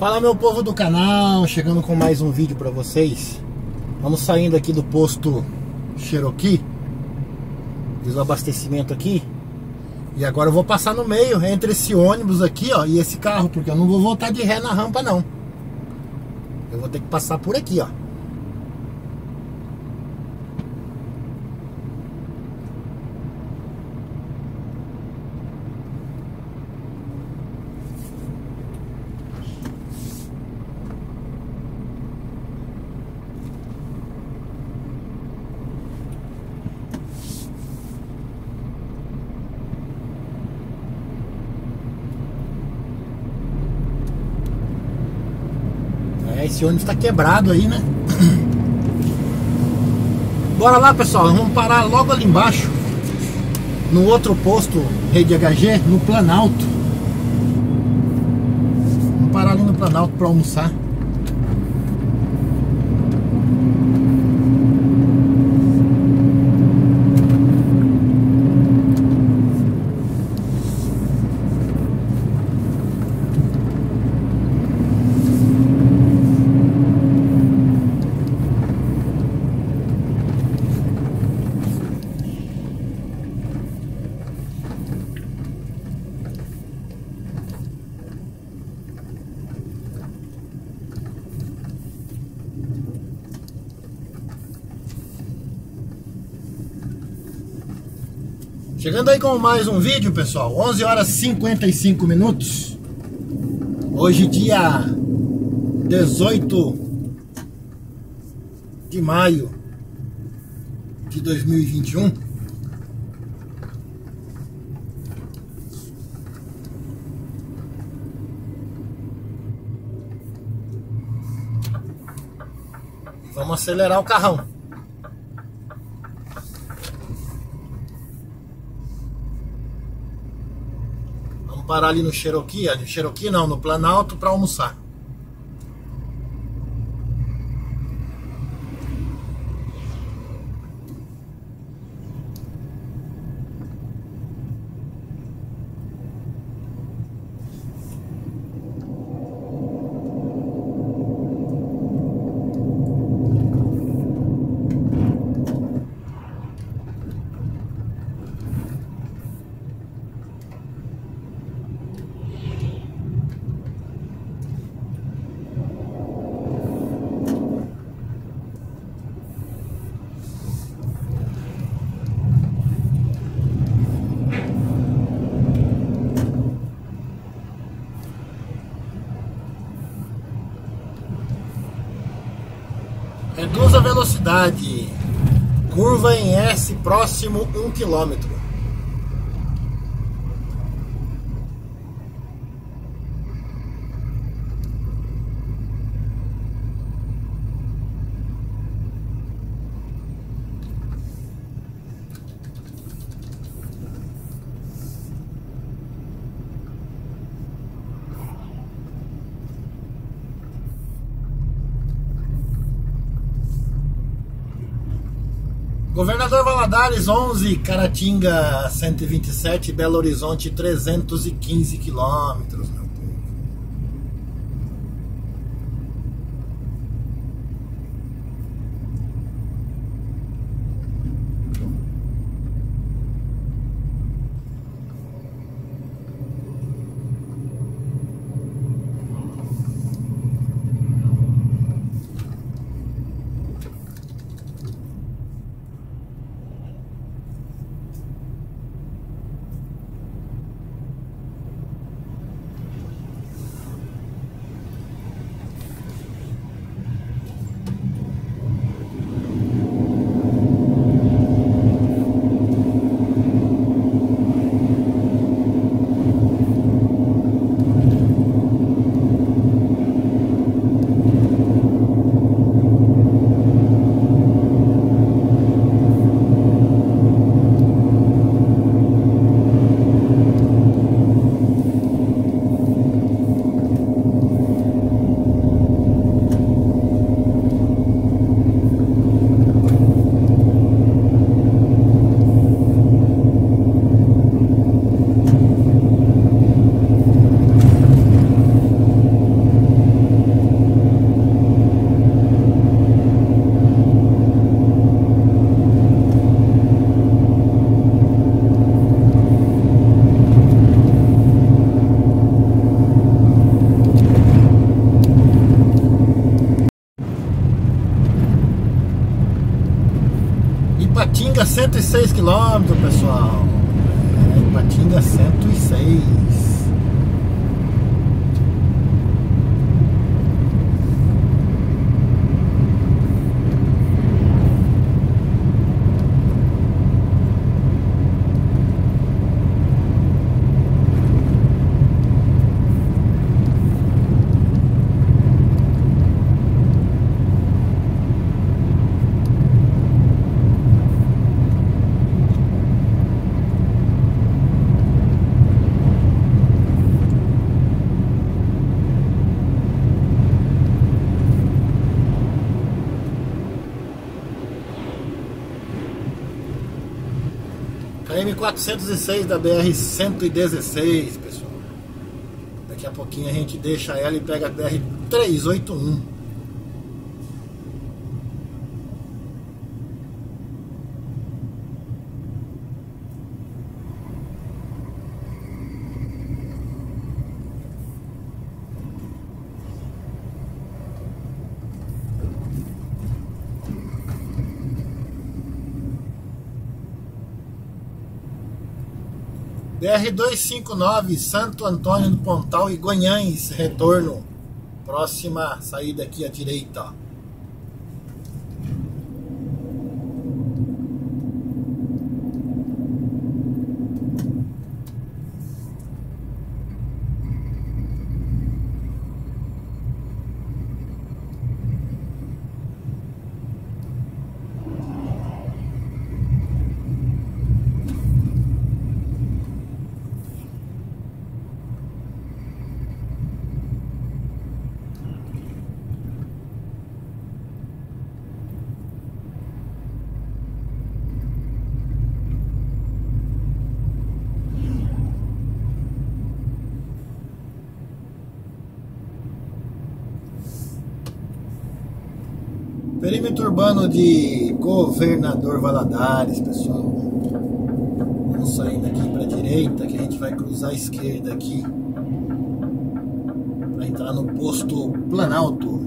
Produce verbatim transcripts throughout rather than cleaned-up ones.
Fala, meu povo do canal, chegando com mais um vídeo pra vocês. Vamos saindo aqui do posto Cherokee. Fiz o abastecimento aqui. E agora eu vou passar no meio, entre esse ônibus aqui, ó, e esse carro, porque eu não vou voltar de ré na rampa, não. Eu vou ter que passar por aqui, ó. Esse ônibus tá quebrado aí, né? Bora lá, pessoal. Vamos parar logo ali embaixo, no outro posto Rede H G, no Planalto. Vamos parar ali no Planalto para almoçar. Chegando aí com mais um vídeo, pessoal. Onze horas e cinquenta e cinco minutos. Hoje, dia dezoito de maio de dois mil e vinte e um. Vamos acelerar o carrão. Parar ali no Cherokee, ali no Cherokee não, no Planalto, para almoçar. Reduz a velocidade. Curva em S próximo um quilômetro. Governador Valadares onze, Caratinga cento e vinte e sete, Belo Horizonte trezentos e quinze quilômetros, meu povo. Ipatinga, cento e seis quilômetros, pessoal. É, Ipatinga, cento e seis. M quatrocentos e seis da B R cento e dezesseis, pessoal. Daqui a pouquinho a gente deixa ela e pega a B R trezentos e oitenta e um. B R duzentos e cinquenta e nove, Santo Antônio do Pontal e Guanhães, retorno. Próxima saída aqui à direita. Perímetro urbano de Governador Valadares, pessoal. Vamos saindo aqui para a direita, que a gente vai cruzar a esquerda aqui para entrar no posto Planalto.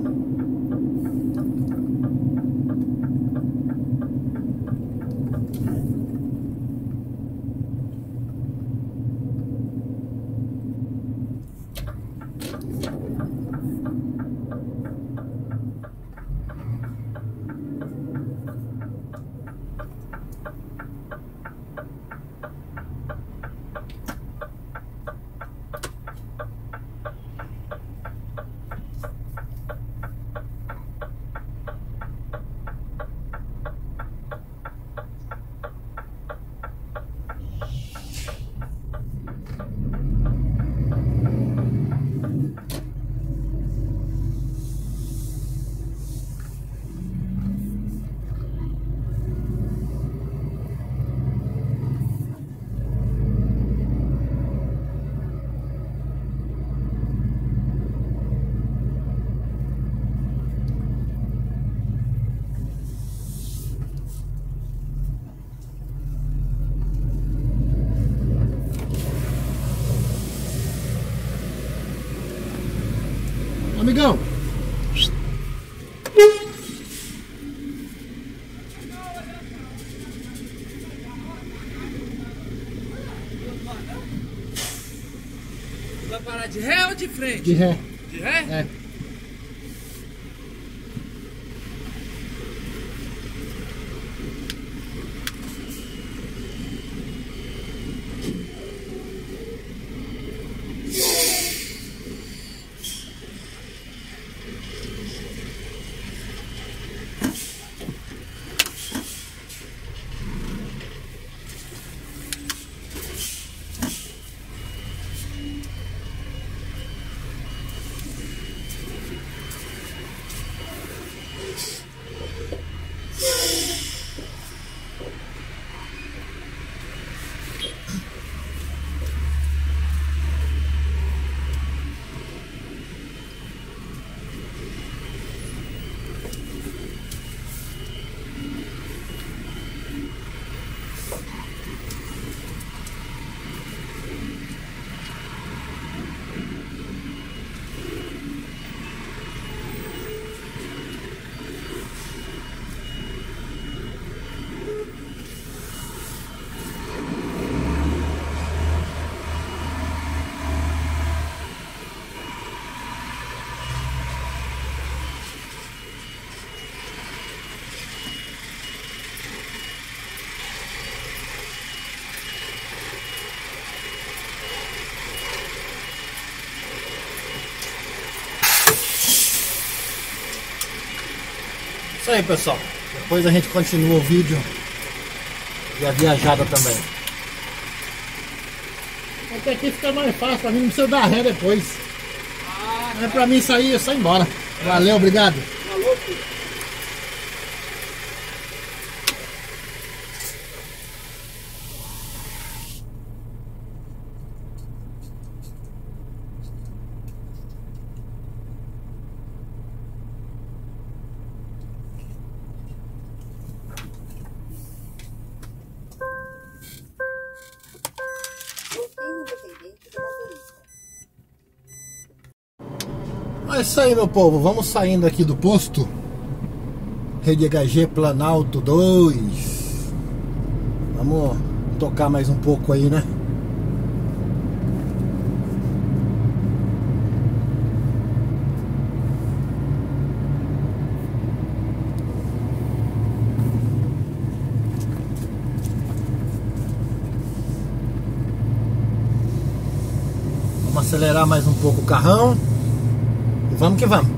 Amigão, vai parar de ré ou de frente? de ré. De ré? É. Isso aí, pessoal. Depois a gente continua o vídeo e a viajada também. Até aqui fica mais fácil, pra mim não precisa dar ré depois. Ah, é pra mim sair, eu saio embora. Valeu, obrigado. Falou, filho. É isso aí, meu povo, vamos saindo aqui do posto Rede H G Planalto dois. Vamos tocar mais um pouco aí, né? Vamos acelerar mais um pouco o carrão. Vamos que vamos.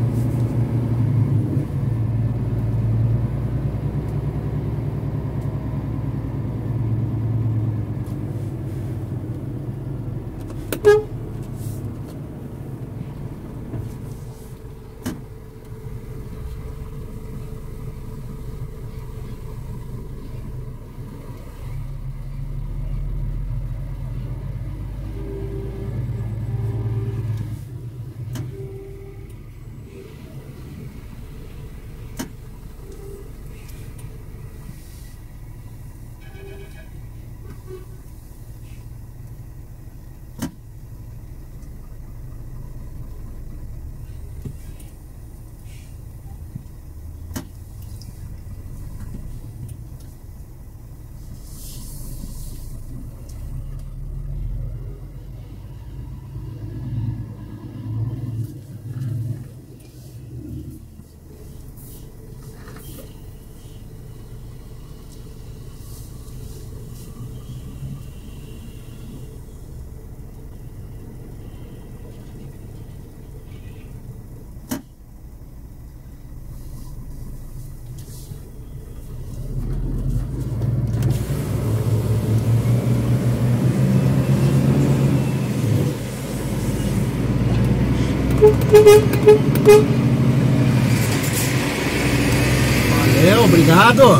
Valeu, obrigado.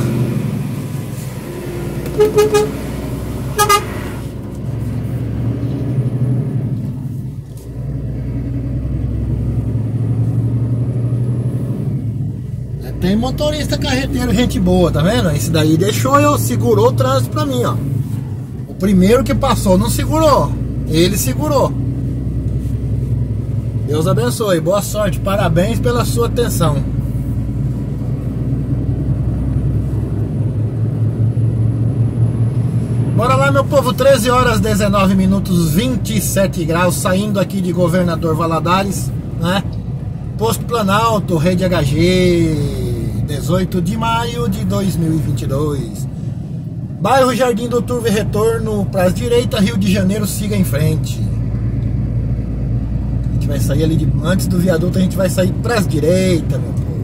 Tem motorista carreteiro, gente boa, tá vendo? Esse daí deixou eu, segurou o trânsito pra mim, ó. O primeiro que passou não segurou, ele segurou. Deus abençoe, boa sorte, parabéns pela sua atenção. Bora lá, meu povo, treze horas, dezenove minutos, vinte e sete graus, saindo aqui de Governador Valadares, né? Posto Planalto, Rede H G, dezoito de maio de dois mil e vinte e dois. Bairro Jardim do Turvo e Retorno, para a direita, Rio de Janeiro, siga em frente. A gente vai sair ali, de, antes do viaduto, a gente vai sair para as direita, meu povo.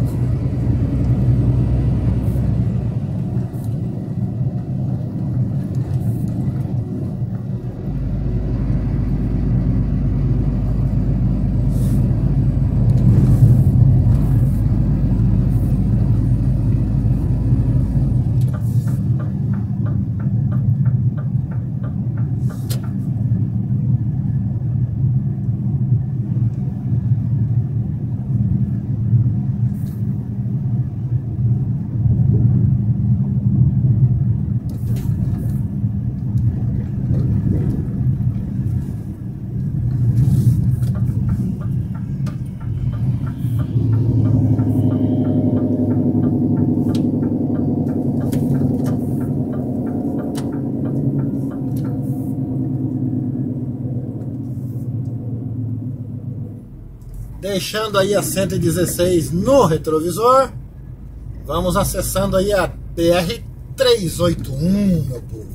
Deixando aí a cento e dezesseis no retrovisor, vamos acessando aí a P R trezentos e oitenta e um, meu povo.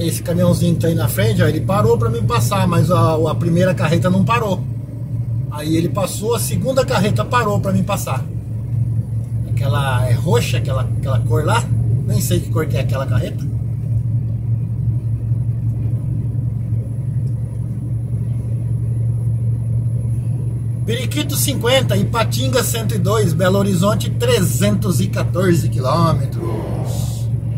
esse caminhãozinho que tá aí na frente, ó, ele parou pra mim passar, mas a, a primeira carreta não parou. Aí ele passou, a segunda carreta parou pra mim passar. Aquela é roxa, aquela, aquela cor lá. Nem sei que cor que é aquela carreta. Periquito cinquenta, Ipatinga cento e dois, Belo Horizonte trezentos e quatorze quilômetros.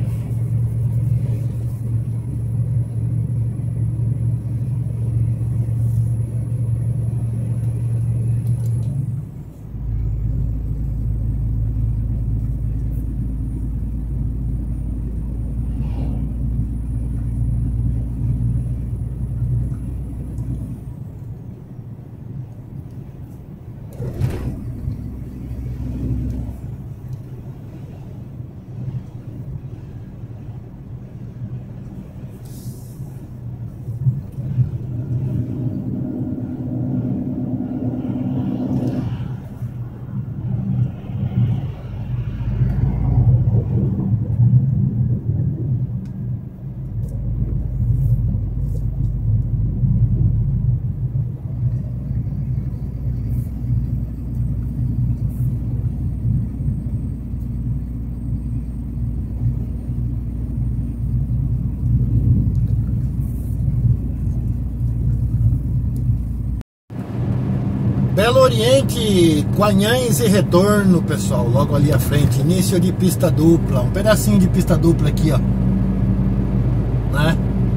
Belo Oriente, Guanhães e retorno, pessoal, logo ali à frente, início de pista dupla, um pedacinho de pista dupla aqui, ó, né?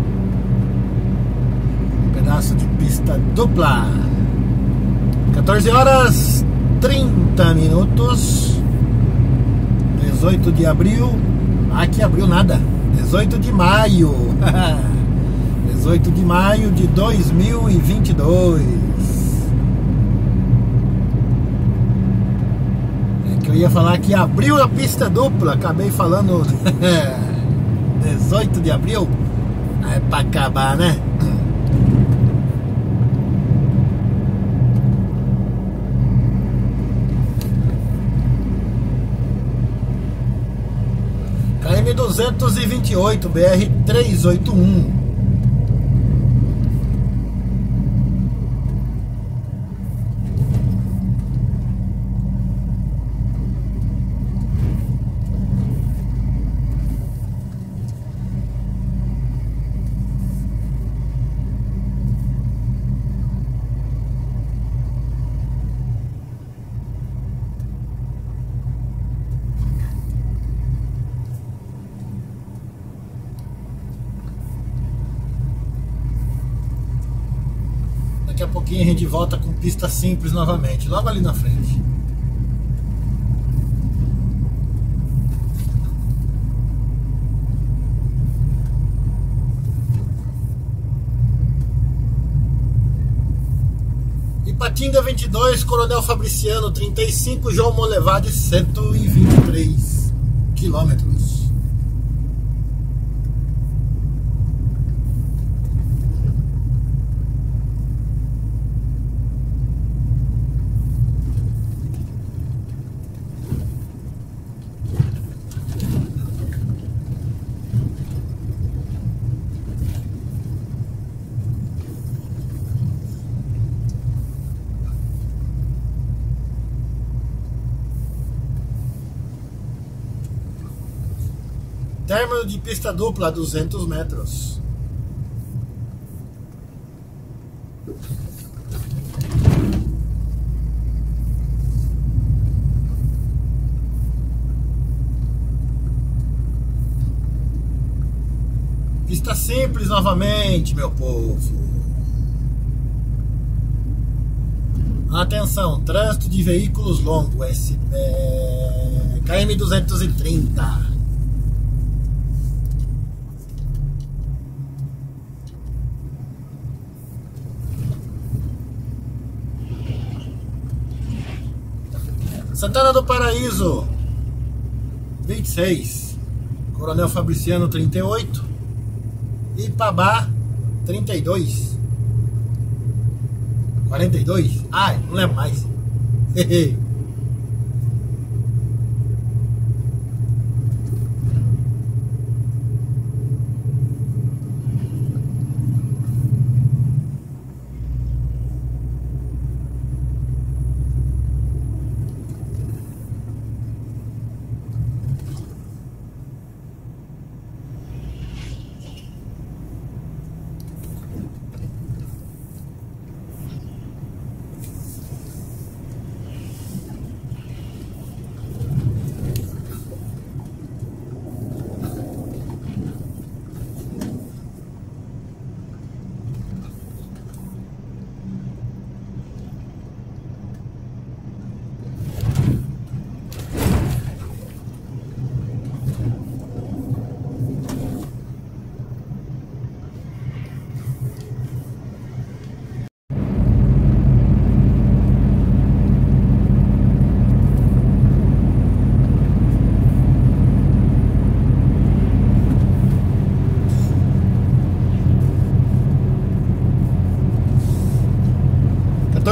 Um pedaço de pista dupla. quatorze horas trinta minutos, dezoito de abril, aqui abril nada, dezoito de maio, dezoito de maio de dois mil e vinte e dois. Eu ia falar que abriu a pista dupla, acabei falando dezoito de abril. É pra acabar, né? K M duzentos e vinte e oito, B R trezentos e oitenta e um. Daqui a pouquinho a gente volta com pista simples novamente, logo ali na frente. Ipatinga vinte e dois, Coronel Fabriciano trinta e cinco, João Molevade cento e vinte e três quilômetros. Término de pista dupla a duzentos metros. Pista simples novamente, meu povo. Atenção, trânsito de veículos longos, S, é, K M duzentos e trinta. Santana do Paraíso vinte e seis, Coronel Fabriciano trinta e oito, Ipabá trinta e dois, quarenta e dois, ai, não lembro mais.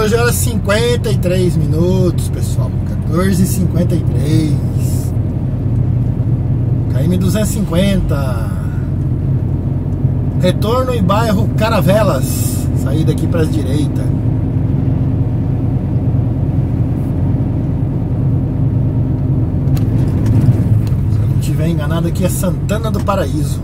quatorze horas e cinquenta e três minutos, pessoal. quatorze e cinquenta e três. K M duzentos e cinquenta. Retorno em bairro Caravelas. Saída aqui para a direita. Se eu não estiver enganado, aqui é Santana do Paraíso.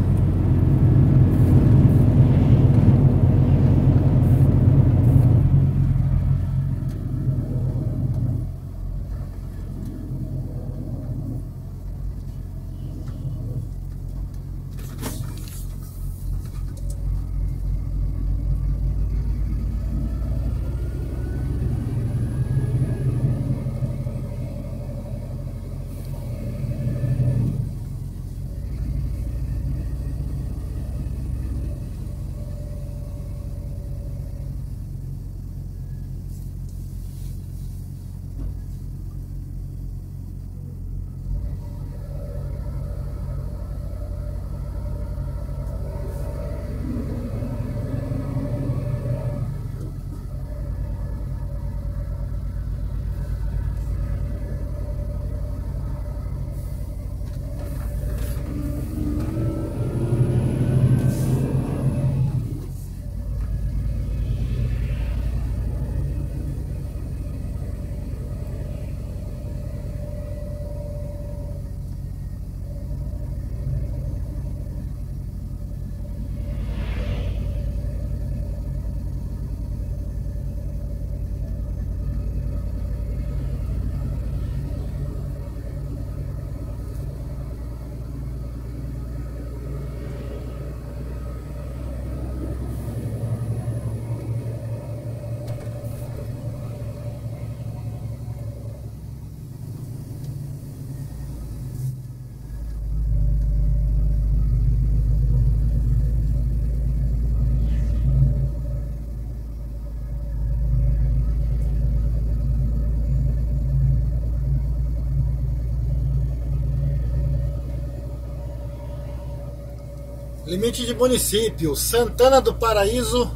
Limite de município: Santana do Paraíso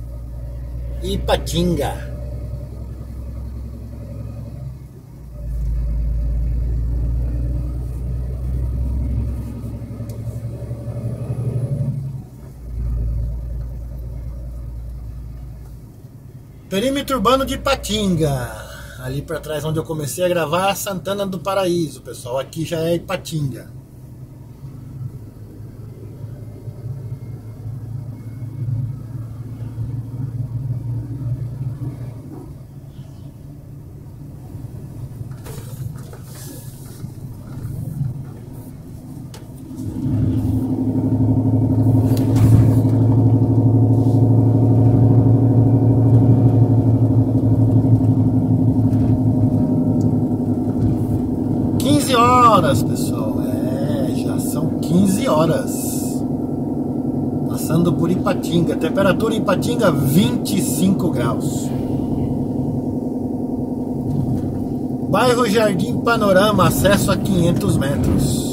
e Ipatinga. Perímetro urbano de Ipatinga. Ali para trás onde eu comecei a gravar, Santana do Paraíso, pessoal. Aqui já é Ipatinga. quinze horas, pessoal. É, já são quinze horas. Passando por Ipatinga. Temperatura em Ipatinga vinte e cinco graus. Bairro Jardim Panorama, acesso a quinhentos metros.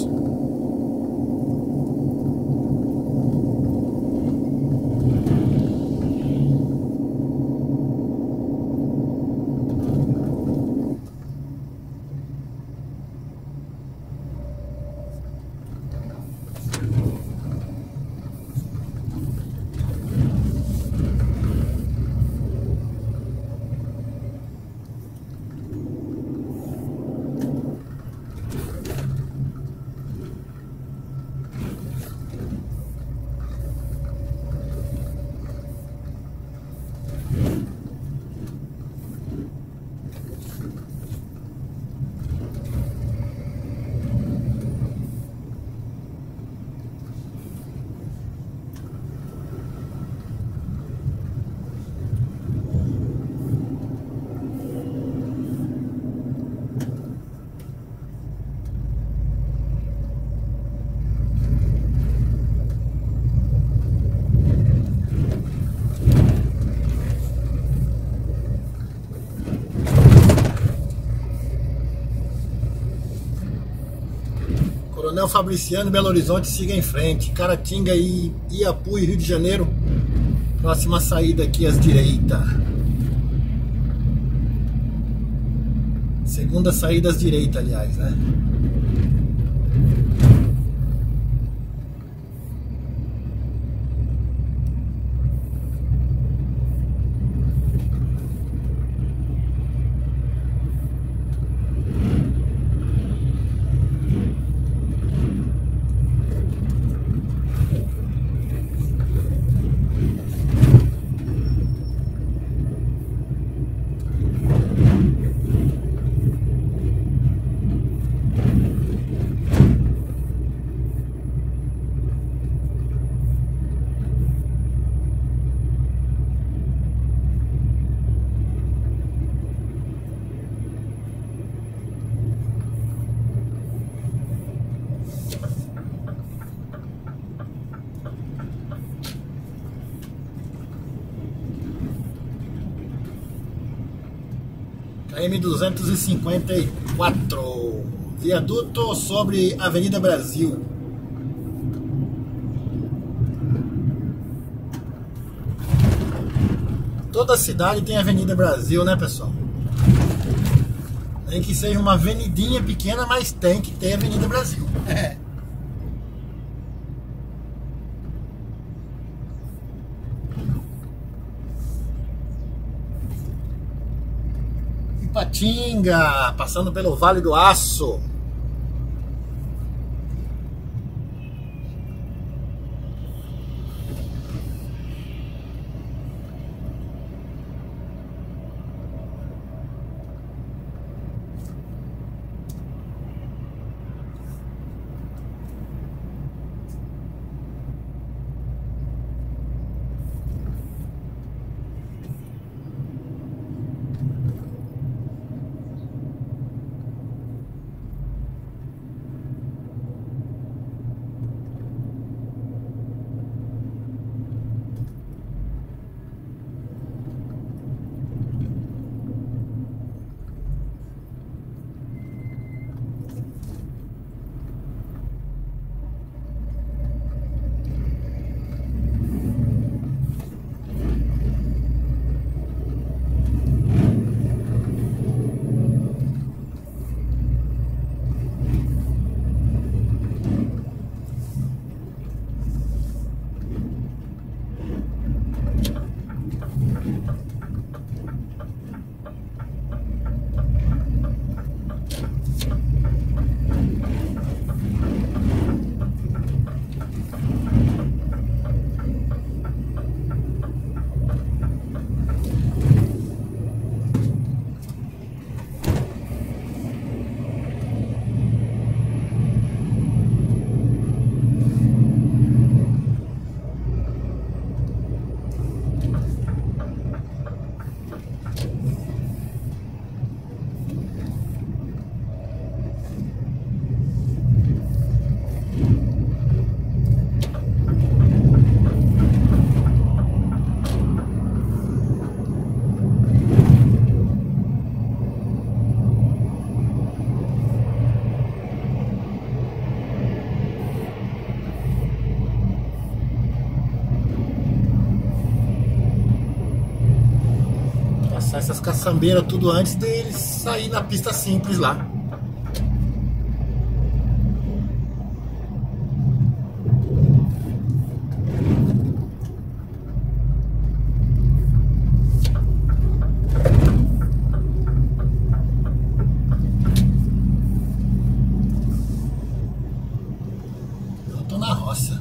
Coronel Fabriciano, Belo Horizonte, siga em frente. Caratinga e Iapu e Rio de Janeiro. Próxima saída aqui à direita. Segunda saída à direita, aliás, né? K M duzentos e cinquenta e quatro, viaduto sobre Avenida Brasil. Toda cidade tem Avenida Brasil, né, pessoal? Nem que seja uma avenidinha pequena, mas tem que ter Avenida Brasil. É. Ipatinga, passando pelo Vale do Aço. Essas caçambeiras tudo antes deles sair na pista simples lá. Eu tô na roça.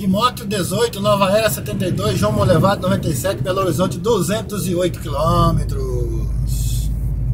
Timóteo dezoito, Nova Era setenta e dois, João Molevado noventa e sete, Belo Horizonte duzentos e oito quilômetros.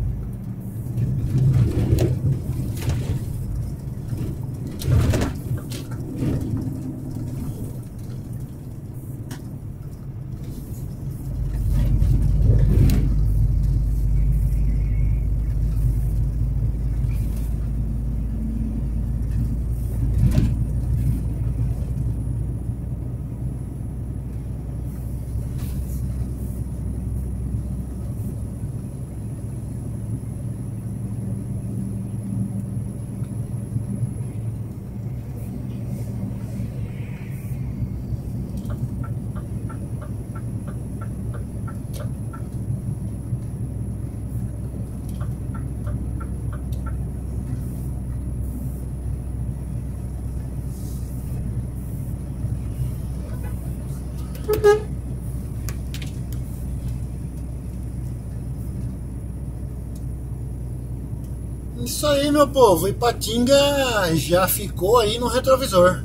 Isso aí, meu povo, Ipatinga já ficou aí no retrovisor.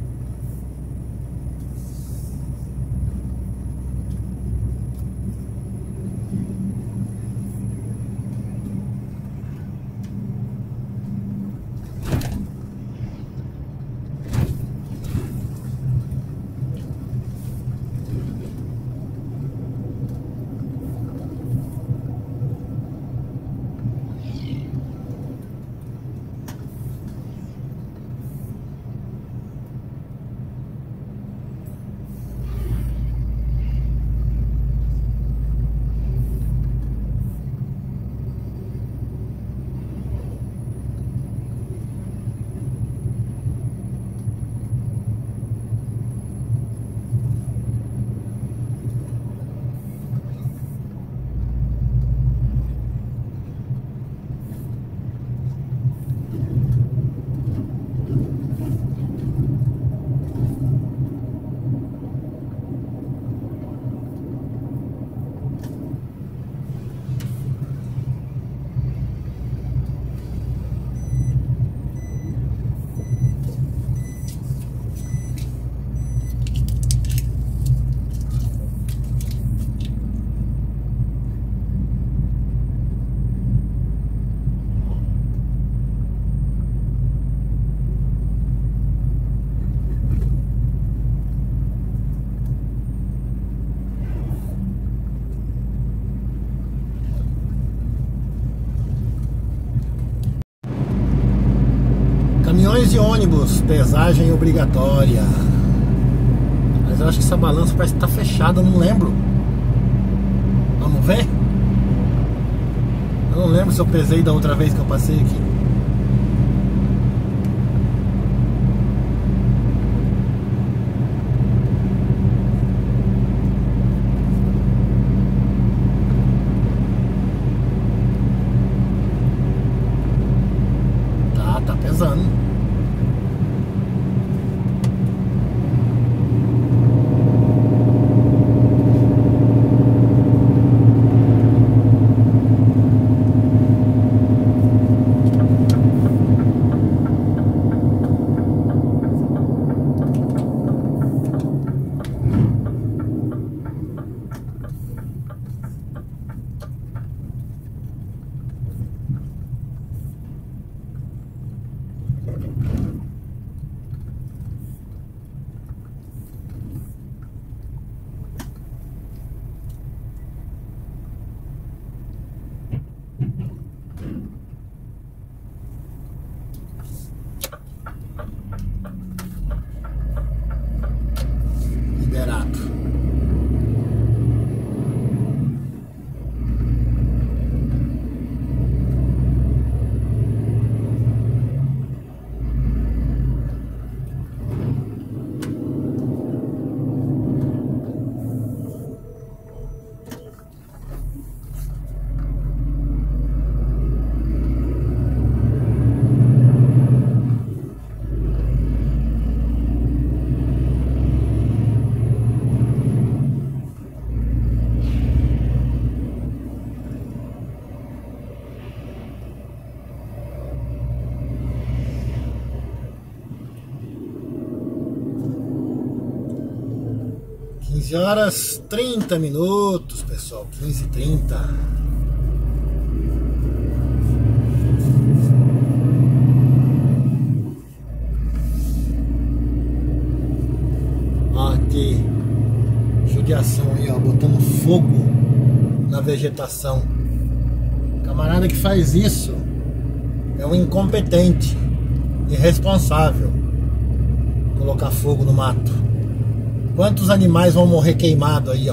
Caminhões e ônibus, pesagem obrigatória. Mas eu acho que essa balança parece que tá fechada, eu não lembro. Vamos ver? Eu não lembro se eu pesei da outra vez que eu passei aqui. Tá, tá pesando. quinze horas trinta minutos, pessoal. quinze e trinta. Ó, que judiação aí, ó, botando fogo na vegetação. Camarada que faz isso é um incompetente, irresponsável. Colocar fogo no mato. Quantos animais vão morrer queimados aí, ó?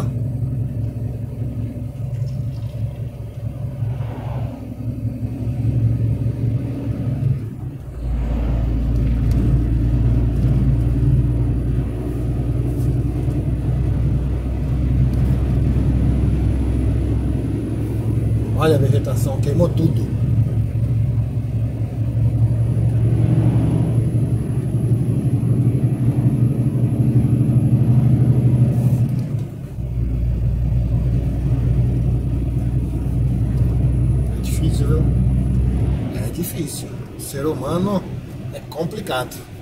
Olha a vegetação, queimou tudo. É difícil, viu? É difícil. O ser humano é complicado.